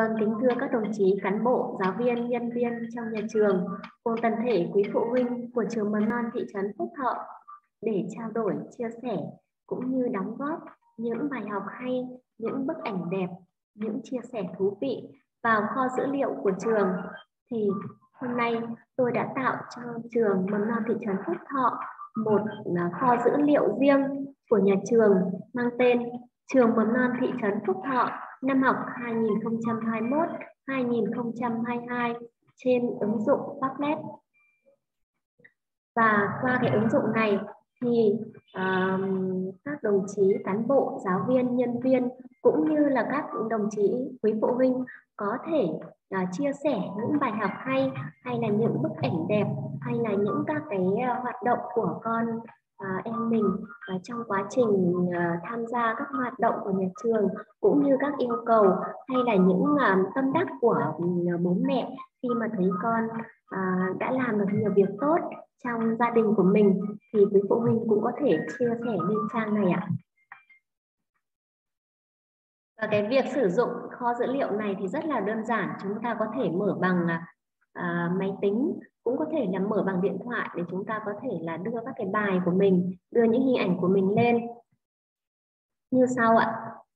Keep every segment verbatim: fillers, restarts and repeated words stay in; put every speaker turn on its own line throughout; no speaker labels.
Vâng, kính thưa các đồng chí cán bộ, giáo viên, nhân viên trong nhà trường, cùng toàn thể quý phụ huynh của trường mầm non thị trấn Phúc Thọ để trao đổi, chia sẻ cũng như đóng góp những bài học hay, những bức ảnh đẹp, những chia sẻ thú vị vào kho dữ liệu của trường. Thì hôm nay tôi đã tạo cho trường mầm non thị trấn Phúc Thọ một kho dữ liệu riêng của nhà trường mang tên Trường mầm non thị trấn Phúc Thọ năm học hai nghìn không trăm hai mươi mốt hai nghìn không trăm hai mươi hai trên ứng dụng Padlet. Và qua cái ứng dụng này thì uh, các đồng chí cán bộ, giáo viên, nhân viên cũng như là các đồng chí quý phụ huynh có thể uh, chia sẻ những bài học hay, hay là những bức ảnh đẹp, hay là những các cái uh, hoạt động của con uh, em mình uh, trong quá trình uh, tham gia các hoạt động của nhà trường, cũng như các yêu cầu hay là những uh, tâm đắc của uh, bố mẹ khi mà thấy con uh, đã làm được nhiều việc tốt trong gia đình của mình, thì quý phụ huynh cũng có thể chia sẻ lên trang này ạ. Và cái việc sử dụng kho dữ liệu này thì rất là đơn giản, chúng ta có thể mở bằng uh, máy tính, cũng có thể là mở bằng điện thoại để chúng ta có thể là đưa các cái bài của mình, đưa những hình ảnh của mình lên như sau ạ.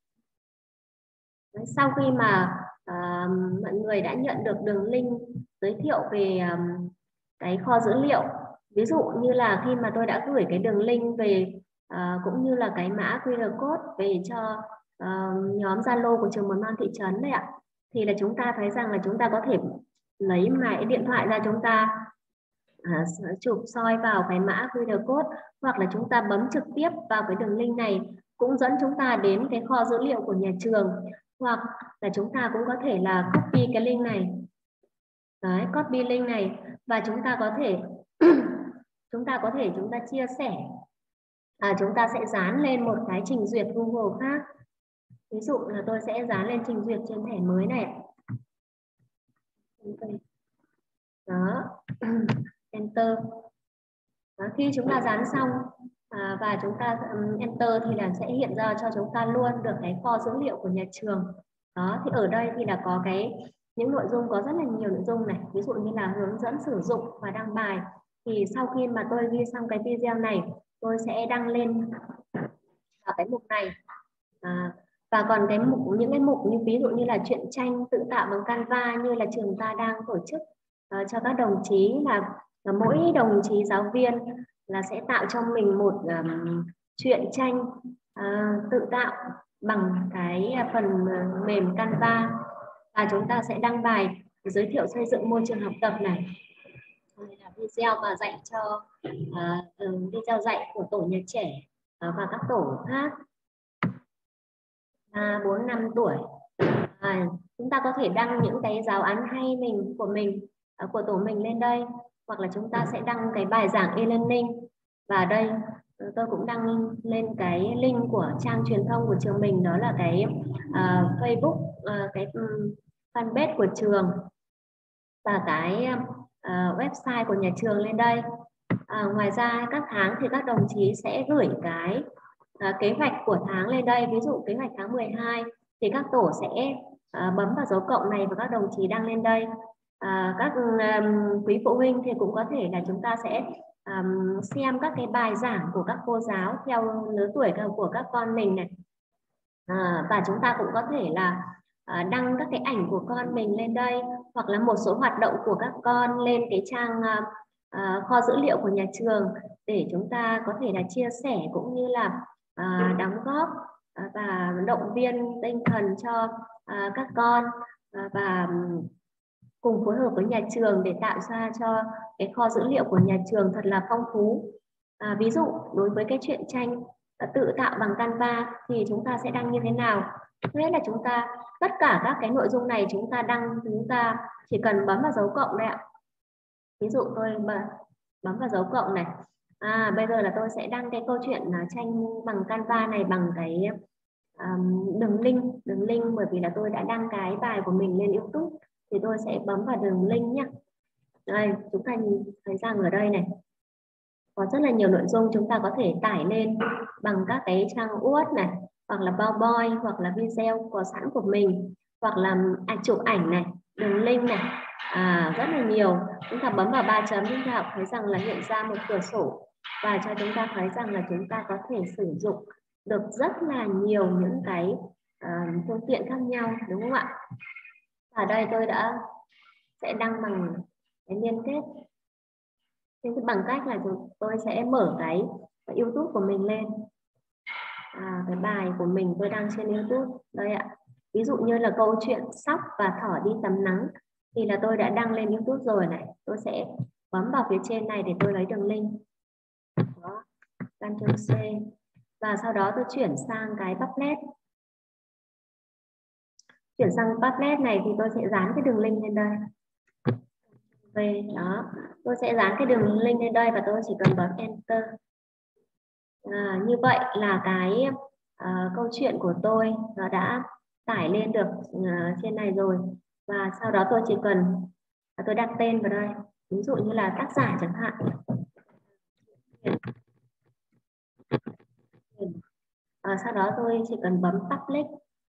Sau khi mà uh, mọi người đã nhận được đường link giới thiệu về um, cái kho dữ liệu, ví dụ như là khi mà tôi đã gửi cái đường link về uh, cũng như là cái mã quy rờ code về cho uh, nhóm Zalo của trường mầm non thị trấn này ạ, thì là chúng ta thấy rằng là chúng ta có thể lấy máy điện thoại ra, chúng ta uh, chụp soi vào cái mã quy rờ code, hoặc là chúng ta bấm trực tiếp vào cái đường link này cũng dẫn chúng ta đến cái kho dữ liệu của nhà trường, hoặc là chúng ta cũng có thể là copy cái link này. Đấy, copy link này và chúng ta có thể chúng ta có thể chúng ta chia sẻ, à, chúng ta sẽ dán lên một cái trình duyệt Google khác. Ví dụ là tôi sẽ dán lên trình duyệt trên thẻ mới này. Đó, enter. Đó, khi chúng ta dán xong à, và chúng ta um, enter thì là sẽ hiện ra cho chúng ta luôn được cái kho dữ liệu của nhà trường. Đó, thì ở đây thì là có cái những nội dung, có rất là nhiều nội dung này, ví dụ như là hướng dẫn sử dụng và đăng bài. Thì sau khi mà tôi ghi xong cái video này, tôi sẽ đăng lên vào cái mục này. À, và còn cái mục, những cái mục như ví dụ như là truyện tranh tự tạo bằng Canva như là trường ta đang tổ chức uh, cho các đồng chí, là, là mỗi đồng chí giáo viên là sẽ tạo cho mình một um, truyện tranh uh, tự tạo bằng cái phần mềm Canva, và chúng ta sẽ đăng bài giới thiệu xây dựng môi trường học tập này. Đây là video mà dạy cho uh, video dạy của tổ nhà trẻ uh, và các tổ khác bốn năm tuổi. À, chúng ta có thể đăng những cái giáo án hay mình của mình uh, của tổ mình lên đây, hoặc là chúng ta sẽ đăng cái bài giảng e-learning. Và đây uh, tôi cũng đăng lên cái link của trang truyền thông của trường mình, đó là cái uh, Facebook, uh, cái um, fanpage của trường và cái uh, website của nhà trường lên đây. À, ngoài ra các tháng thì các đồng chí sẽ gửi cái uh, kế hoạch của tháng lên đây. Ví dụ kế hoạch tháng mười hai thì các tổ sẽ uh, bấm vào dấu cộng này và các đồng chí đăng lên đây. Uh, các um, quý phụ huynh thì cũng có thể là chúng ta sẽ um, xem các cái bài giảng của các cô giáo theo lứa tuổi của các con mình này. À, và chúng ta cũng có thể là À, đăng các cái ảnh của con mình lên đây, hoặc là một số hoạt động của các con lên cái trang à, à, kho dữ liệu của nhà trường để chúng ta có thể là chia sẻ cũng như là à, đóng góp à, và động viên tinh thần cho à, các con à, và cùng phối hợp với nhà trường để tạo ra cho cái kho dữ liệu của nhà trường thật là phong phú. À, ví dụ đối với cái truyện tranh à, tự tạo bằng Canva thì chúng ta sẽ đăng như thế nào? Thế là chúng ta tất cả các cái nội dung này chúng ta đăng, chúng ta chỉ cần bấm vào dấu cộng đây ạ. Ví dụ tôi bấm vào dấu cộng này. À, bây giờ là tôi sẽ đăng cái câu chuyện tranh bằng Canva này bằng cái um, đường link, đường link bởi vì là tôi đã đăng cái bài của mình lên YouTube thì tôi sẽ bấm vào đường link nhé. Đây, chúng ta nhìn thấy rằng ở đây này có rất là nhiều nội dung chúng ta có thể tải lên bằng các cái trang Word này, hoặc là PowerPoint, hoặc là video có sẵn của mình. hoặc là ảnh chụp ảnh này, đường link này, à, rất là nhiều. Chúng ta bấm vào ba chấm, chúng ta thấy rằng là hiện ra một cửa sổ và cho chúng ta thấy rằng là chúng ta có thể sử dụng được rất là nhiều những cái uh, phương tiện khác nhau, đúng không ạ? Ở đây tôi đã sẽ đăng bằng cái liên kết bằng cách là tôi sẽ mở cái YouTube của mình lên, à, cái bài của mình tôi đăng trên YouTube đây ạ. Ví dụ như là câu chuyện Sóc và Thỏ đi tắm nắng thì là tôi đã đăng lên YouTube rồi này. Tôi sẽ bấm vào phía trên này để tôi lấy đường link. Đó, Ctrl C và sau đó tôi chuyển sang cái Public. Chuyển sang Public này thì tôi sẽ dán cái đường link lên đây. Về đó, tôi sẽ dán cái đường link lên đây và tôi chỉ cần bấm Enter. À, như vậy là cái uh, câu chuyện của tôi nó đã tải lên được uh, trên này rồi, và sau đó tôi chỉ cần uh, tôi đặt tên vào đây, ví dụ như là tác giả chẳng hạn. Uh, sau đó tôi chỉ cần bấm Public.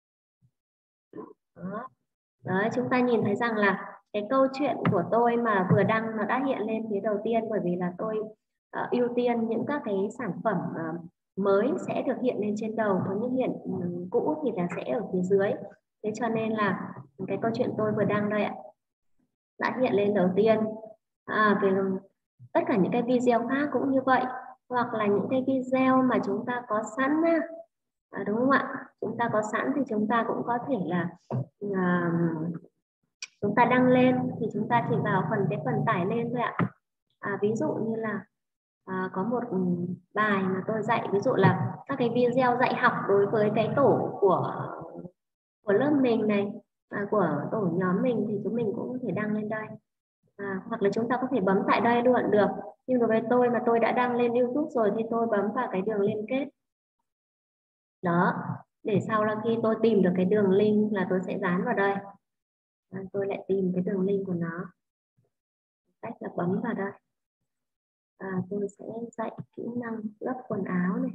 Đó. Đấy, chúng ta nhìn thấy rằng là cái câu chuyện của tôi mà vừa đăng nó đã hiện lên phía đầu tiên, bởi vì là tôi uh, ưu tiên những các cái sản phẩm uh, mới sẽ được hiện lên trên đầu, có những hiện um, cũ thì là sẽ ở phía dưới. Thế cho nên là cái câu chuyện tôi vừa đăng đây ạ đã hiện lên đầu tiên. À, về tất cả những cái video khác cũng như vậy, hoặc là những cái video mà chúng ta có sẵn á, à, đúng không ạ? Chúng ta có sẵn thì chúng ta cũng có thể là à, chúng ta đăng lên thì chúng ta chỉ vào phần cái phần tải lên thôi ạ. À, ví dụ như là à, có một bài mà tôi dạy, ví dụ là các cái video dạy học đối với cái tổ của của lớp mình này, à, của tổ nhóm mình thì chúng mình cũng có thể đăng lên đây. À, hoặc là chúng ta có thể bấm tại đây luôn được, nhưng đối với tôi mà tôi đã đăng lên YouTube rồi thì tôi bấm vào cái đường liên kết đó, để sau là khi tôi tìm được cái đường link là tôi sẽ dán vào đây. À, tôi lại tìm cái đường link của nó, cách là bấm vào đây. À, tôi sẽ dạy kỹ năng gấp quần áo này.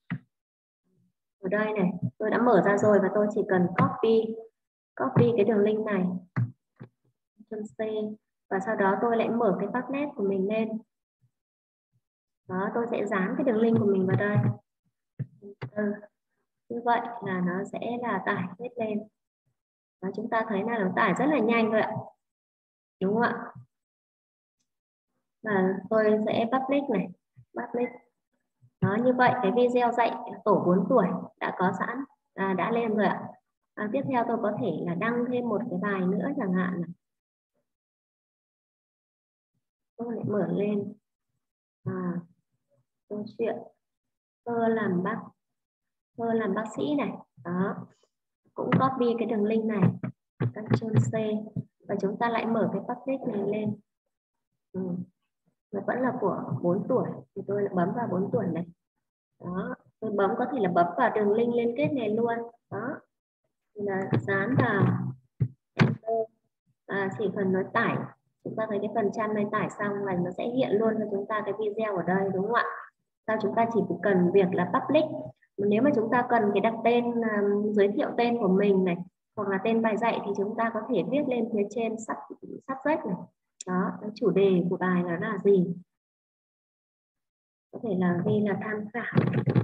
Ở đây này, tôi đã mở ra rồi và tôi chỉ cần copy copy cái đường link này, Ctrl C, và sau đó tôi lại mở cái Padlet của mình lên. Đó, tôi sẽ dán cái đường link của mình vào đây. Ừ. Như vậy là nó sẽ là tải hết lên. Và chúng ta thấy là nó tải rất là nhanh rồi ạ, đúng không ạ? Và tôi sẽ public này, public. Đó, như vậy cái video dạy tổ bốn tuổi đã có sẵn, à, đã lên rồi ạ. À, tiếp theo tôi có thể là đăng thêm một cái bài nữa chẳng hạn này. Tôi lại mở lên. À, câu chuyện Thơ làm bác Thơ làm bác sĩ này. Đó, cũng copy cái đường link này, Ctrl C, và chúng ta lại mở cái public này lên. Ừ. Nó vẫn là của bốn tuổi thì tôi lại bấm vào bốn tuổi này. Đó, tôi bấm có thể là bấm vào đường link liên kết này luôn. Đó, thì là dán vào Enter. À, chỉ cần nó tải, chúng ta thấy cái phần trăm này tải xong là nó sẽ hiện luôn cho chúng ta cái video ở đây, đúng không ạ? Sao chúng ta chỉ cần việc là public. Nếu mà chúng ta cần cái đặt tên, um, giới thiệu tên của mình này, hoặc là tên bài dạy thì chúng ta có thể viết lên phía trên subject này. Đó, cái chủ đề của bài là là gì, có thể là ghi là tham khảo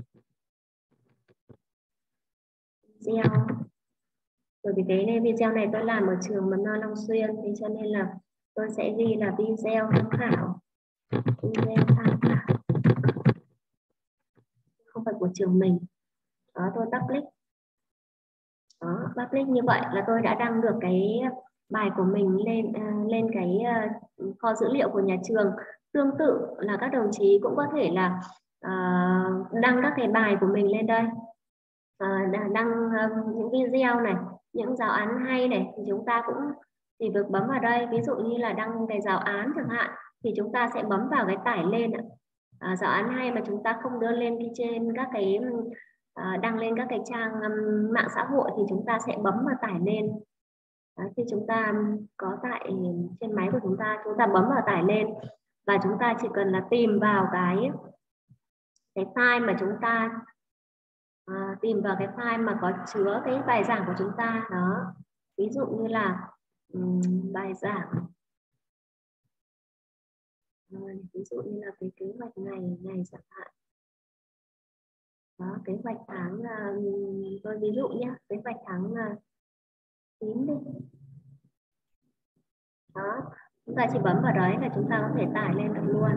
video. Bởi vì cái video này tôi làm ở trường mầm non Long Xuyên, thì cho nên là tôi sẽ ghi là video tham khảo, video tham khảo, không phải của trường mình. Đó, tôi public. Đó, public như vậy là tôi đã đăng được cái bài của mình lên uh, lên cái uh, kho dữ liệu của nhà trường. Tương tự là các đồng chí cũng có thể là uh, đăng các cái bài của mình lên đây, uh, đăng uh, những video này, những giáo án hay này, thì chúng ta cũng chỉ việc bấm vào đây. Ví dụ như là đăng cái giáo án chẳng hạn thì chúng ta sẽ bấm vào cái tải lên. Uh, giáo án hay mà chúng ta không đưa lên đi trên các cái uh, đăng lên các cái trang um, mạng xã hội thì chúng ta sẽ bấm vào tải lên. Đó, khi chúng ta có tại trên máy của chúng ta, chúng ta bấm vào tải lên và chúng ta chỉ cần là tìm vào cái cái file mà chúng ta à, tìm vào cái file mà có chứa cái bài giảng của chúng ta. Đó, ví dụ như là um, bài giảng, rồi, ví dụ như là cái kế hoạch ngày ngày chẳng hạn. Đó, kế hoạch tháng là tôi ví dụ nhé, kế hoạch tháng là chín đi. Đó, chúng ta chỉ bấm vào đấy là chúng ta có thể tải lên được luôn.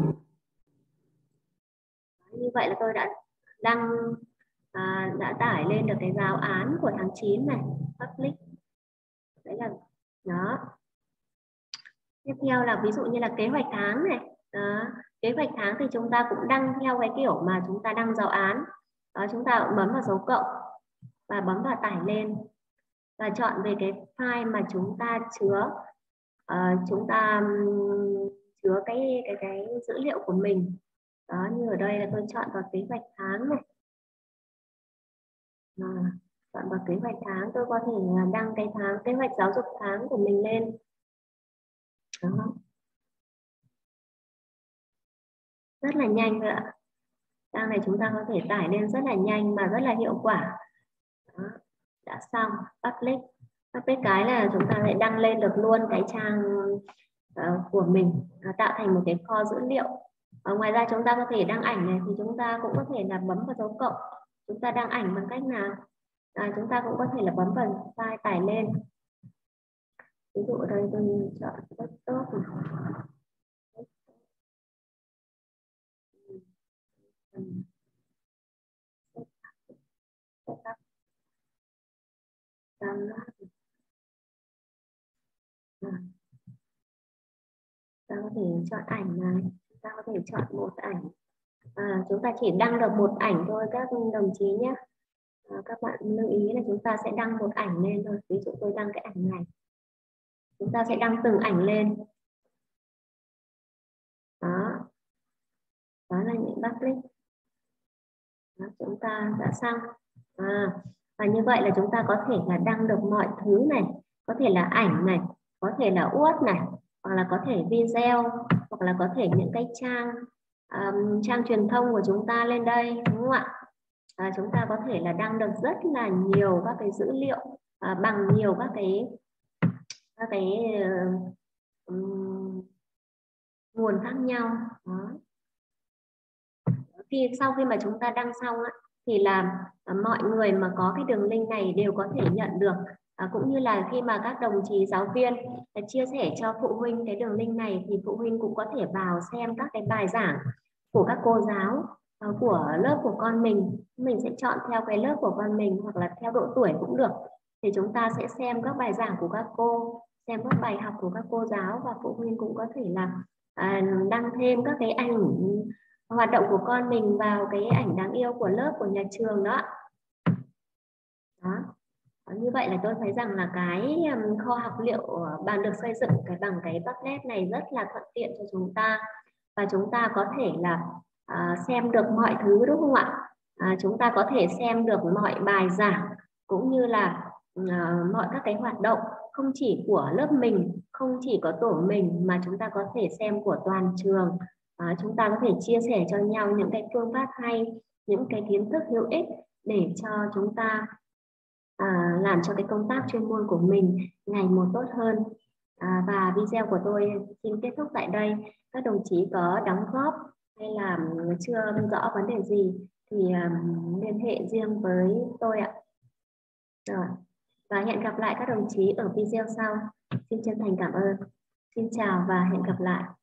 Đó, như vậy là tôi đã đăng à, đã tải lên được cái giáo án của tháng chín này, public. Đấy là đó. Tiếp theo là ví dụ như là kế hoạch tháng này. Đó, kế hoạch tháng thì chúng ta cũng đăng theo cái kiểu mà chúng ta đăng giáo án. Đó, chúng ta bấm vào dấu cộng và bấm vào tải lên và chọn về cái file mà chúng ta chứa uh, chúng ta um, chứa cái cái cái dữ liệu của mình. Đó, như ở đây là tôi chọn vào kế hoạch tháng này. À, chọn vào kế hoạch tháng, tôi có thể đăng cái tháng kế hoạch giáo dục tháng của mình lên. Đó. Rất là nhanh thôi ạ. Trang này chúng ta có thể tải lên rất là nhanh mà rất là hiệu quả. Đó. Đã xong, public. Public cái là chúng ta lại đăng lên được luôn cái trang uh, của mình, uh, tạo thành một cái kho dữ liệu. Uh, ngoài ra chúng ta có thể đăng ảnh này, thì chúng ta cũng có thể là bấm vào dấu cộng. Chúng ta đăng ảnh bằng cách nào? À, chúng ta cũng có thể là bấm vào file tải lên. Ví dụ ở đây tôi chọn desktop. Ta có thể chọn ảnh này, ta có thể chọn một ảnh. À, chúng ta chỉ đăng được một ảnh thôi các đồng chí nhé. À, các bạn lưu ý là chúng ta sẽ đăng một ảnh lên thôi. Ví dụ tôi đăng cái ảnh này, chúng ta sẽ đăng từng ảnh lên. Đó, đó là những public. Đó, chúng ta đã xong. À, và như vậy là chúng ta có thể là đăng được mọi thứ này, có thể là ảnh này, có thể là uất này, hoặc là có thể video, hoặc là có thể những cái trang um, trang truyền thông của chúng ta lên đây, đúng không ạ? À, chúng ta có thể là đăng được rất là nhiều các cái dữ liệu à, bằng nhiều các cái các cái uh, um, nguồn khác nhau. Đó. Khi sau khi mà chúng ta đăng xong á, thì là à, mọi người mà có cái đường link này đều có thể nhận được, à, cũng như là khi mà các đồng chí giáo viên à, chia sẻ cho phụ huynh cái đường link này thì phụ huynh cũng có thể vào xem các cái bài giảng của các cô giáo à, của lớp của con mình. Mình sẽ chọn theo cái lớp của con mình hoặc là theo độ tuổi cũng được, thì chúng ta sẽ xem các bài giảng của các cô, xem các bài học của các cô giáo, và phụ huynh cũng có thể là à, đăng thêm các cái ảnh hoạt động của con mình vào cái ảnh đáng yêu của lớp, của nhà trường đó. Đó. Như vậy là tôi thấy rằng là cái kho học liệu bằng được xây dựng cái bằng cái Padlet này rất là thuận tiện cho chúng ta, và chúng ta có thể là à, xem được mọi thứ, đúng không ạ? À, chúng ta có thể xem được mọi bài giảng cũng như là à, mọi các cái hoạt động không chỉ của lớp mình, không chỉ có tổ mình, mà chúng ta có thể xem của toàn trường. À, chúng ta có thể chia sẻ cho nhau những cái phương pháp hay, những cái kiến thức hữu ích để cho chúng ta à, làm cho cái công tác chuyên môn của mình ngày một tốt hơn. À, và video của tôi xin kết thúc tại đây. Các đồng chí có đóng góp hay là chưa rõ vấn đề gì thì um, liên hệ riêng với tôi ạ. Rồi. Và hẹn gặp lại các đồng chí ở video sau. Xin chân thành cảm ơn. Xin chào và hẹn gặp lại.